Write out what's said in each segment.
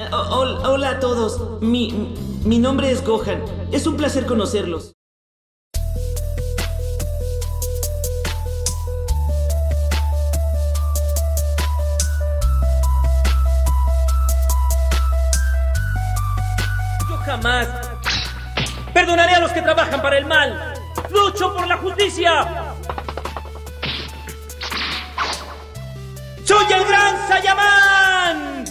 Hola a todos. Mi nombre es Gohan. Es un placer conocerlos. Yo jamás perdonaré a los que trabajan para el mal. ¡Lucho por la justicia! ¡Soy el Gran Saiyaman!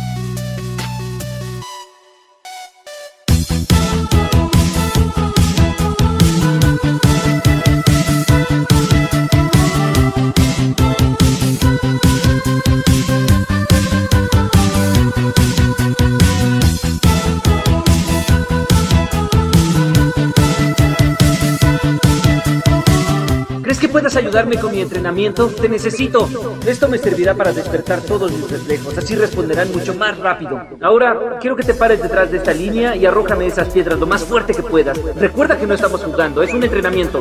¿Crees que puedas ayudarme con mi entrenamiento? Te necesito. Esto me servirá para despertar todos mis reflejos. Así responderán mucho más rápido. Ahora, quiero que te pares detrás de esta línea y arrójame esas piedras lo más fuerte que puedas. Recuerda que no estamos jugando, es un entrenamiento.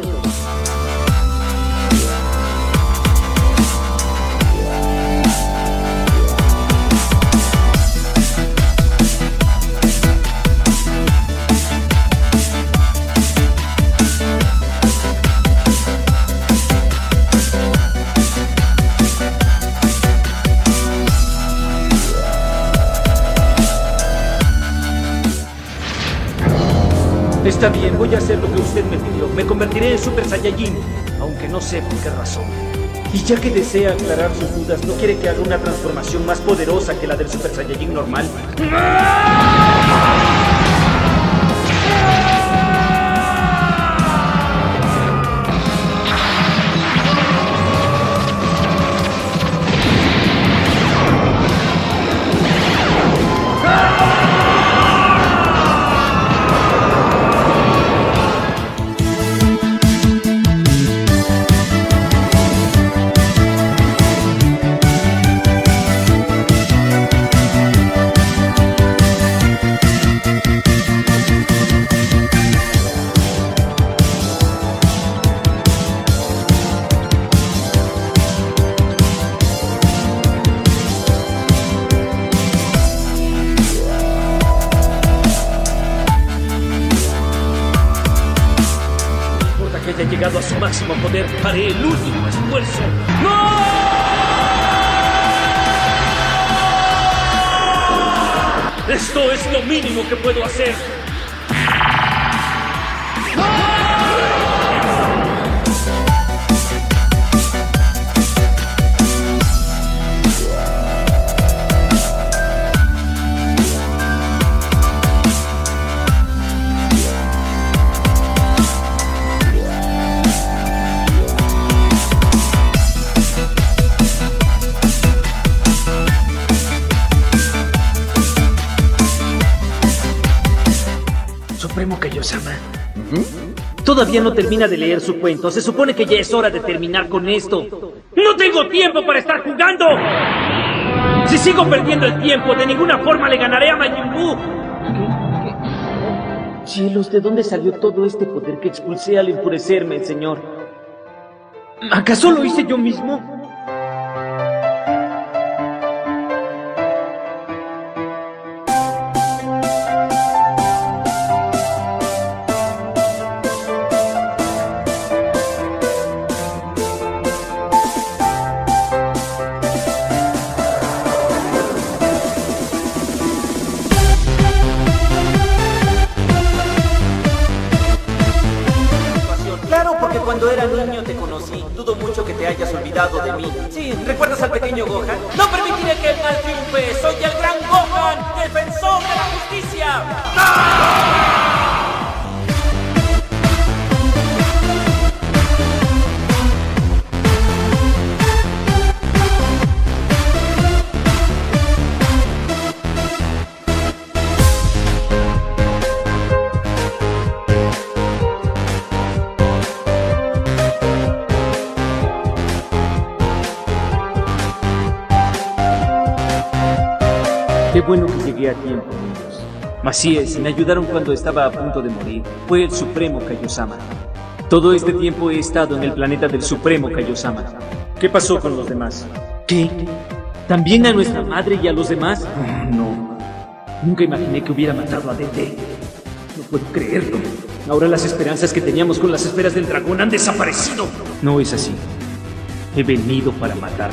Está bien, voy a hacer lo que usted me pidió. Me convertiré en Super Saiyajin, aunque no sé por qué razón. Y ya que desea aclarar sus dudas, ¿no quiere que haga una transformación más poderosa que la del Super Saiyajin normal? Que haya llegado a su máximo poder, haré el último esfuerzo. ¡No! Esto es lo mínimo que puedo hacer. Supremo Kaiosama. Todavía no termina de leer su cuento. Se supone que ya es hora de terminar con esto. ¡No tengo tiempo para estar jugando! Si sigo perdiendo el tiempo, de ninguna forma le ganaré a Majin Buu. ¿Qué? Cielos, ¿de dónde salió todo este poder que expulsé al enfurecerme, señor? ¿Acaso lo hice yo mismo? Porque cuando era niño te conocí. Dudo mucho que te hayas olvidado de mí. Sí, ¿recuerdas al pequeño Gohan? ¡No permitiré que el mal triunfe! ¡Soy el gran Gohan, defensor de la justicia! ¡Ah! Qué bueno que llegué a tiempo, amigos. Así es, me ayudaron cuando estaba a punto de morir. Fue el Supremo Kaiosama. Todo este tiempo he estado en el planeta del Supremo Kaiosama. ¿Qué pasó con los demás? ¿Qué? ¿También a nuestra madre y a los demás? No. Nunca imaginé que hubiera matado a Dende. No puedo creerlo. Ahora las esperanzas que teníamos con las esferas del dragón han desaparecido. No es así. He venido para matarlo.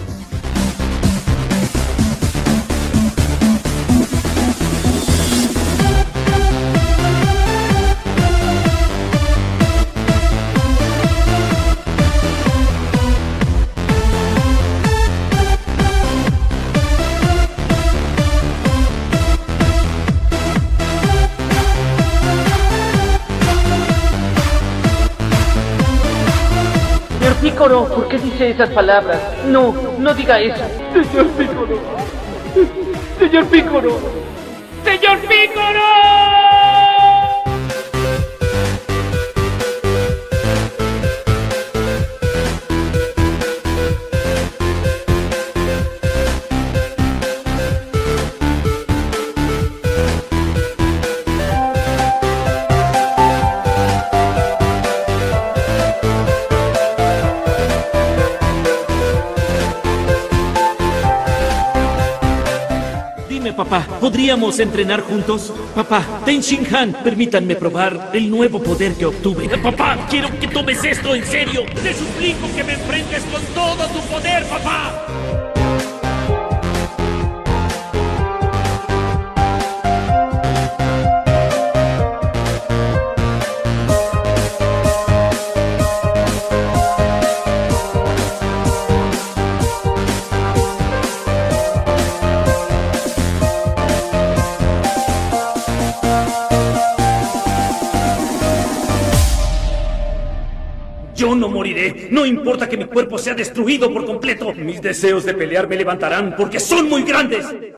Pícoro, ¿por qué dice esas palabras? No, no diga eso. Señor Pícoro. Señor Pícoro. Señor Pícoro. Papá, ¿podríamos entrenar juntos? Papá, Ten Shin Han, permítanme probar el nuevo poder que obtuve. Papá, quiero que tomes esto en serio. Te suplico que me enfrentes con todo tu poder, papá. Yo no moriré. No importa que mi cuerpo sea destruido por completo. Mis deseos de pelear me levantarán porque son muy grandes.